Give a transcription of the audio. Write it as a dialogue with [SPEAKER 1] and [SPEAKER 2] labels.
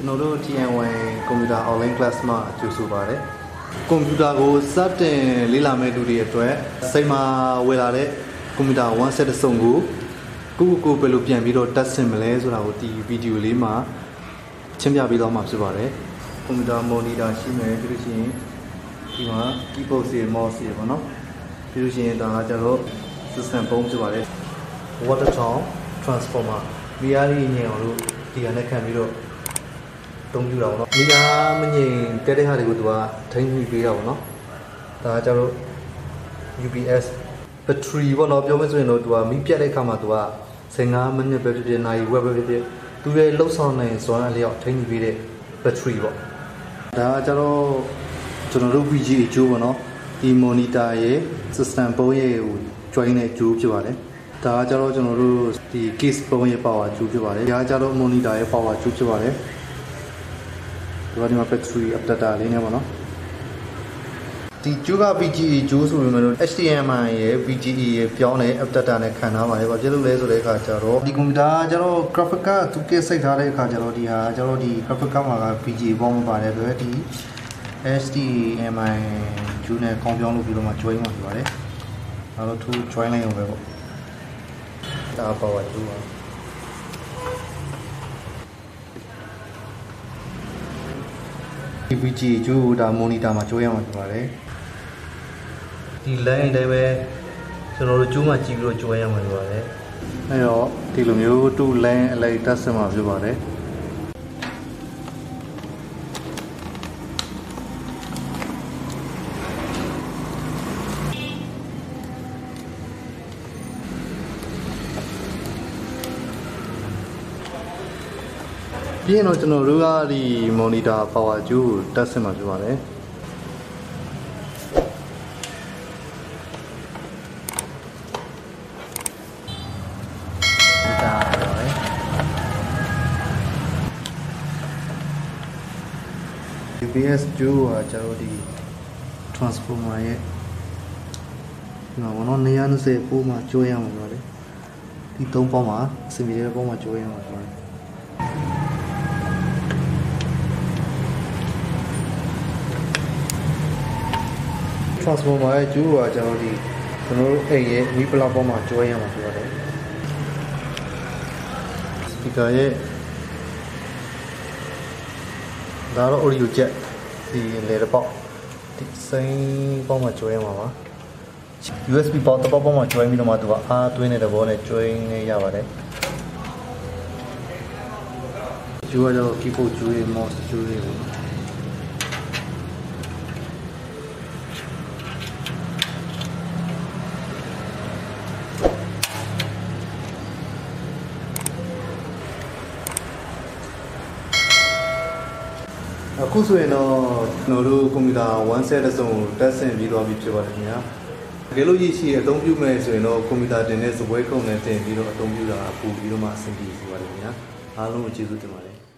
[SPEAKER 1] တို့ TN1 computer online class မှာကြိုဆိုပါတယ်ကွန်ပျူတာကိုစတင်လေ့လာမဲ့သူတွေအတွက်စိတ်မှာဝယ်လာတဲ့ကွန်ပျူတာ1 set စုံကိုကိုဘယ်လိုပြန်ပြီးတော့တက်ဆင်မလဲဆိုတာကိုဒီဗီဒီယိုလေးမှာရှင်းပြပေးသွားမှာဖြစ်ပါတယ်ကွန်ပျူတာ monitor ရှိမယ်ပြီးလို့ရှိရင်ဒီမှာ keyboard စီ mouse စီပေါ့နော်ပြီးလို့ရှိရင်ဒါကကျတော့ system ပုံးဖြစ်ပါတယ် Watertown transformer မီယားလေးညင်အောင်လို့ဒီကနေခံပြီးတော့တုံးပြတာပေါ့နော်မီယားမငြိမ်တက်တဲ့ဟာတွေကိုသူကထိန်းပြီးပေးတာပေါ့နော်ဒါကကျတော့ UPS battery ပေါ့နော်ပြောမယ်ဆိုရင်တော့သူကမီးပြတ်တဲ့အခါမှာသူက15မိနစ်ပဲဖြစ်ဖြစ်နာရီဝက်ပဲဖြစ်ဖြစ်သူရဲ့လှုပ်ဆောင်နိုင်စွမ်းအလျောက်ထိန်းပြီးပေးတဲ့ battery ပေါ့ဒါကကျတော့ကျွန်တော်တို့ VGA ကြိုးပေါ့နော်ဒီ monitor ရဲ့ system ပုံးရဲ့ကို join တဲ့ကြိုးဖြစ်ပါတယ်ဒါကကျတော့ကျွန်တော်တို့ဒီ case ပုံးရဲ့ power ကြိုးဖြစ်ပါတယ်ဒါကကျတော့ monitor ရဲ့ power ကြိုးဖြစ်ပါတယ်ဒီမှာ battery adapter လေးနဲ့ပေါ့နော်ဒီကြိုးက VGA ကြိုးဆိုပေမဲ့ HDMI ရဲ့ VGA ရဲ့ပြောင်းတဲ့ adapter နဲ့ခံထားပါတယ်။ဘာဖြစ်လို့လဲဆိုတဲ့အခါကျတော့ဒီကွန်ပျူတာကကျတော့ graphic ကသူကစိတ်ထားတဲ့အခါကျတော့ဒီဟာကျတော့ဒီ graphic မှာက VGA ပေါင်းမပါတယ်ဆိုတော့ဒီ HDMI ကြိုးနဲ့ကောင်းပြောင်းလုပ်ပြီးတော့မှ join မှာဖြစ်ပါတယ်။ဒါတော့ join လိုက်အောင်ပဲပေါ့။ဒါ power ကြိုးပါဒီ VGA ကြိုးဒါ monitor မှာကြိုးရမှာဖြစ်ပါတယ်ဒီ line အတိုင်းပဲကျွန်တော်တို့ကြိုးမှာကြည့်ပြီးတော့ကြိုးရမှာဖြစ်ပါတယ်အဲတော့ဒီလိုမျိုးတူ line အလိုက်တက်ဆက်မှာဖြစ်ပါတယ်ပြီးရင်တော့ကျွန်တော်တို့ကဒီ monitor power ကြိုးကိုတက်ဆင်မှာဖြစ်ပါတယ်ဒါပါပဲ UPS ကြိုးကကျွန်တော်ဒီ transformer ရဲ့ဒီမှာဘောနော်120ပို့မှာကြိုးရမှာပါလေဒီ3ပေါင်းမှာအစီအပြေပေါင်းမှာကြိုးရမှာပါtransformer ရဲ့ကျိုးကကျွန်တော်တို့အိမ်ရဲ့မီးပလောက်ပေါ်မှာကျွဲရမှာဖြစ်ပါတယ် speaker ရဲ့ဒါတော့ audio jack ဒီလေတော့ဒီစိမ်းပေါ်မှာကျွဲရမှာပါ USB ပေါ်တော့ပေါ်မှာကျွဲပြီးတော့မှသူကအားသွင်းတဲ့ဘောနဲ့ကျွဲနေရပါတယ်ကျိုးကတော့ keyboard ကျိုးရဲ့ mouse ကျိုးရဲ့အခုဆိုရင်တော့ကျွန်တော်တို့ကွန်ပျူတာ1 set အစုံတက်ဆင်ပြီးသွားပြီဖြစ်ပါတယ်ခင်ဗျာတကယ်လို့ရရှိအသုံးပြုမယ်ဆိုရင်တော့ကွန်ပျူတာတင်တဲ့စပွဲကုံနဲ့တင်ပြီးတော့အသုံးပြုတာပို့ပြီးတော့မှအဆင်ပြေပါလိမ့်ခင်ဗျာအားလုံးကိုကျေးဇူးတင်ပါတယ်